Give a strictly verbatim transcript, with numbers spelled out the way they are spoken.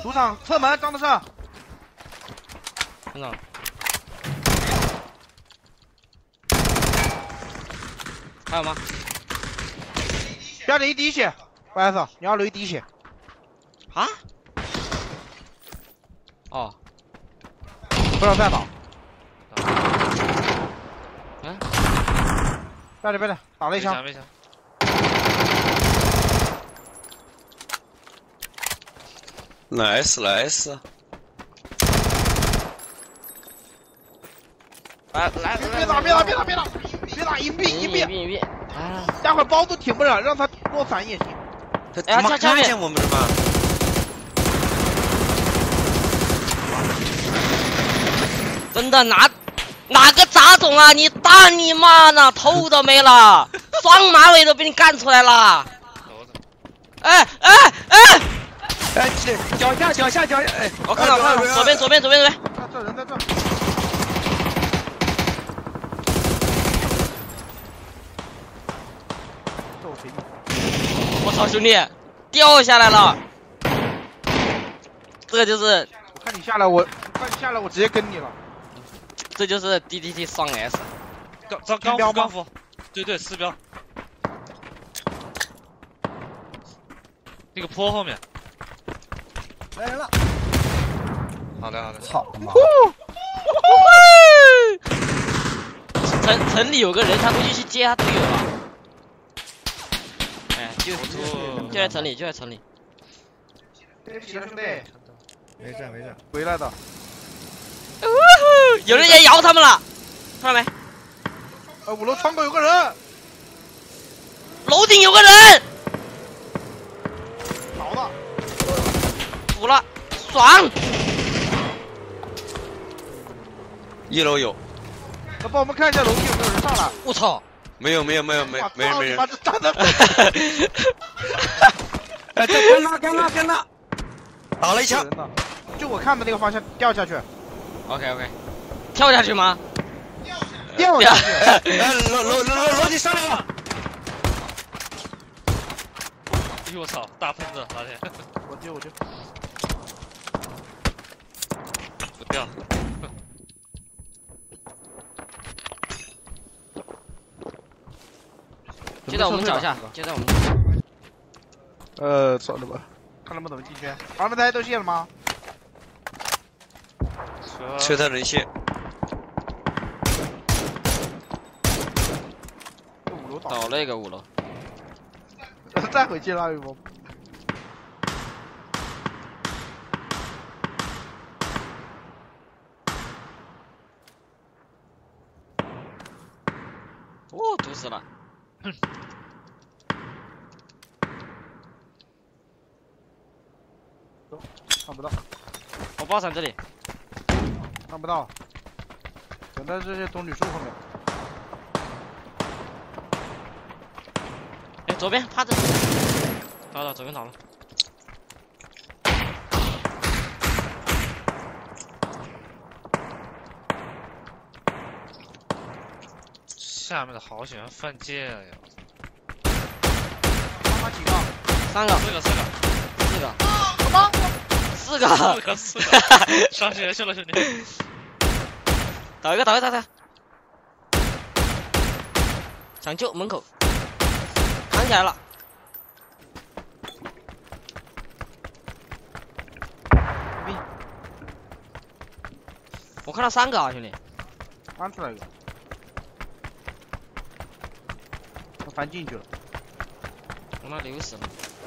赌场侧门，张德胜。 村长。还有吗？ 不要留一滴血，不好意思，你要留一滴血。 啊？哦。 不要再打。 嗯。 别的别的，打了一枪。 nice nice， 来来， 别打别打别打别打别打，隐蔽隐蔽隐蔽，啊！ 待会儿包都挺不了，让他多闪也行。 他他妈看见我们了吗？ 真的哪哪个杂种啊！你大你妈呢？头都没了，双马尾都被你干出来了！哎哎哎！ 哎，脚下脚下脚下！哎， 我看到看到，左边左边左边左边。 这人在这。 我操，兄弟，掉下来了！这就是我看你下来，我我看你下来，我直接跟你了。 这就是 D D T 双 S。 刚刚刚标刚服，对对，四标。那个坡后面。 来人了！ 好的好的。 操他妈！ 城城里有个人，他估计去接他队友了。哎，就就在城里，就在城里。 对不起了，兄弟。 没事没事。 回来的。 有人也摇他们了，看到没？ 呃，五楼窗口有个人。 楼顶有个人。 倒了。 服了，爽！ 一楼有， 那帮我们看一下楼梯有没有人上来。 我操！ 没有没有没有没没人没人。 妈这站的。 哎，这跟他跟他跟他，打了一枪。 就我看的那个方向掉下去。 OK OK， 跳下去吗？ 掉下去。 哎，楼楼楼楼梯上来了。 哎呦我操，大喷子，老铁！ 我丢我丢。 不掉。 就在我们脚下，就在我们脚下。 呃，算了吧，看他们怎么进去。他们大家都卸了吗？ 车他能卸。 五楼倒了一个五楼。 再回去那一波。 哦，毒死了。哼。 看不到。 我包伞这里。 看不到。等在这些棕榈树后面。 哎，左边趴着。倒了，左边倒了。 下面的好喜欢犯贱呀！ 他几个？ 三个。 四个，四个， 四个。 什么？ 四个。 四个，四个。上学去了，兄弟。 倒一个，倒一个，倒一个。抢救门口。扛起来了。我看到三个啊，兄弟。 翻出来一个。 翻进去了， 我那流死了。